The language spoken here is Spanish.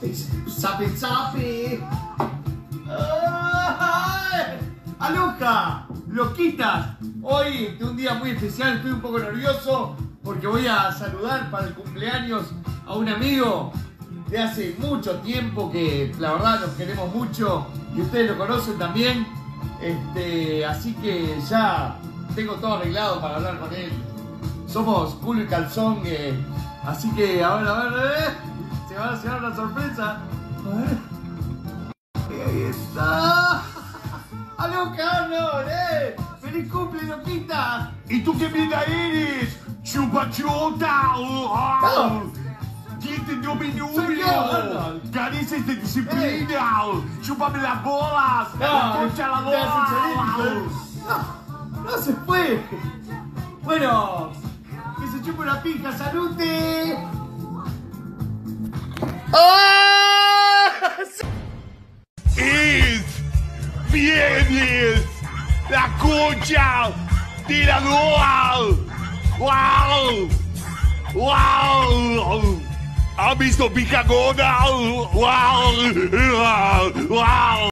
¡Sape, sape! ¡Ay! ¡Aloja! ¡Loquitas! Hoy, un día muy especial, estoy un poco nervioso porque voy a saludar para el cumpleaños a un amigo de hace mucho tiempo que la verdad nos queremos mucho y ustedes lo conocen también. Así que ya tengo todo arreglado para hablar con él. Somos culo y calzón, así que a ver, se va a hacer una sorpresa. A ver. Ahí está. ¡Aló, Carlos! ¡Feliz cumple, loquita! ¿Y tú qué vida eres? ¡Chupachota! ¿Quién te dio mi Soy yo, número? Arnold. Careces de disciplina. ¡Chúpame las bolas! ¡Concha la bola! No se fue. Bueno, que se chupe una pija, salute. ¡Es viernes! ¡La concha de la lora! ¡Wow! ¡Wow! ¿Has visto mi cagona? ¡Wow! ¡Wow!